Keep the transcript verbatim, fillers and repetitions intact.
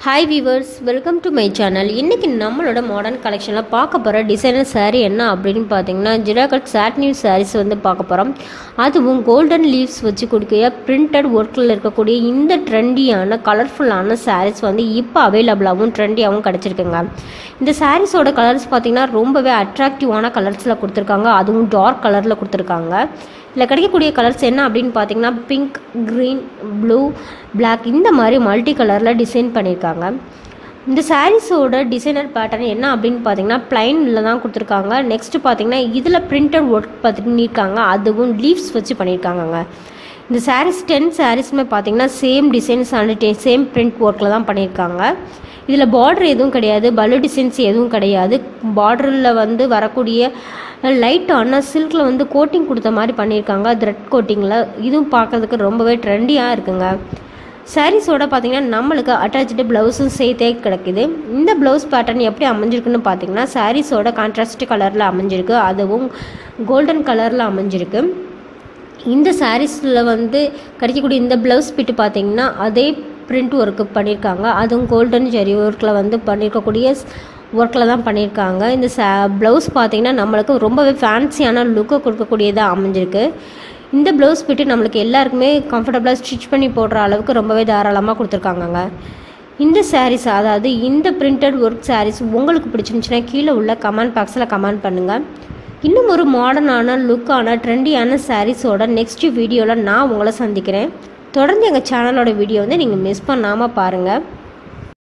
Hi viewers, welcome to my channel. இன்னைக்கு நம்மளோட modern கலெக்ஷன்ல பார்க்க போற டிசைனர் saree என்ன அப்படினு பாத்தீங்கன்னா Georette Satin Sarees வந்து பார்க்க போறோம். அதுவும் கோல்டன் லீவ்ஸ் வச்சு கொடுக்கிற printed workல இருக்கக்கூடிய இந்த ட்ரெண்டியான கலர்ஃபுல்லான sarees வந்து இப்போ அவேலபிளாவும் ட்ரெண்டியாவும் கிடைச்சிருக்குங்க. இந்த sareesோட கலர்ஸ் பாத்தீங்கன்னா ரொம்பவே அட்ராக்டிவான கலர்ஸ்ல கொடுத்திருக்காங்க. அதுவும் டார்க் கலர்ல கொடுத்திருக்காங்க. இல்ல கிடைக்கக்கூடிய கலர்ஸ் என்ன அப்படினு பாத்தீங்கன்னா பிங்க், green, blue, black இந்த மாதிரி மல்டி கலர்ல டிசைன் பண்ணிருக்காங்க. இந்த sareesோட டிசைனர் பேட்டர்ன் என்ன அப்படினு பாத்தீங்கன்னா plainல தான் கொடுத்திருக்காங்க. நெக்ஸ்ட் பாத்தீங்கன்னா இதுல printed work பண்ணிருக்காங்க. அதுவும் லீவ்ஸ் வச்சு பண்ணிருக்காங்கங்க. இந்த sarees ten sareesமே பாத்தீங்கன்னா same designs and same print workல தான் பண்ணிருக்காங்க. இதுல பார்டர் எதுவும் கிடையாது, பலு டிசைன்ஸ் எதுவும் கிடையாது. பார்டர்ல வந்து வரக்கூடிய லைட்டான சில்க்ல வந்து கோட்டிங் கொடுத்த மாதிரி பண்ணியிருக்காங்க, த்ரெட் கோட்டிங்கில். இதுவும் பார்க்கறதுக்கு ரொம்பவே ட்ரெண்டியாக இருக்குங்க. சாரீஸோட பார்த்தீங்கன்னா நம்மளுக்கு அட்டாச்சு ப்ளவுஸும் சேர்த்தே கிடைக்குது. இந்த ப்ளவுஸ் பேட்டர்ன் எப்படி அமைஞ்சிருக்குன்னு பார்த்தீங்கன்னா சாரீஸோட கான்ட்ராஸ்ட் கலரில் அமைஞ்சிருக்கு, அதுவும் கோல்டன் கலரில் அமைஞ்சிருக்கு. இந்த சாரீஸில் வந்து கிடைக்கக்கூடிய இந்த ப்ளவுஸ் பிட்டு பார்த்தீங்கன்னா அதே பிரிண்ட் ஒர்க்கு பண்ணியிருக்காங்க, அதுவும் கோல்டன் ஜெரி ஒர்க்கில் வந்து பண்ணியிருக்கக்கூடிய ஒர்க்கில் தான் பண்ணியிருக்காங்க. இந்த சா ப்ளவுஸ் பார்த்திங்கன்னா நம்மளுக்கு ரொம்பவே ஃபேன்சியான லுக்கை கொடுக்கக்கூடியதாக அமைஞ்சிருக்கு. இந்த ப்ளவுஸ் பிட்டு நம்மளுக்கு எல்லாருக்குமே கம்ஃபர்டபுளாக ஸ்டிச் பண்ணி போடுற அளவுக்கு ரொம்பவே தாராளமாக கொடுத்துருக்காங்கங்க. இந்த சாரீஸ், அதாவது இந்த பிரிண்டட் ஒர்க் சாரீஸ் உங்களுக்கு பிடிச்சிருந்துச்சுன்னா கீழே உள்ள கமெண்ட் பாக்ஸில் கமெண்ட் பண்ணுங்கள். இன்னும் ஒரு மாடர்னான லுக்கான ட்ரெண்டியான சாரீஸோட நெக்ஸ்ட் வீடியோவில் நான் உங்களை சந்திக்கிறேன். தொடர்ந்து எங்கள் சேனலோட வீடியோ வந்து நீங்கள் மிஸ் பண்ணாமல் பாருங்கள்.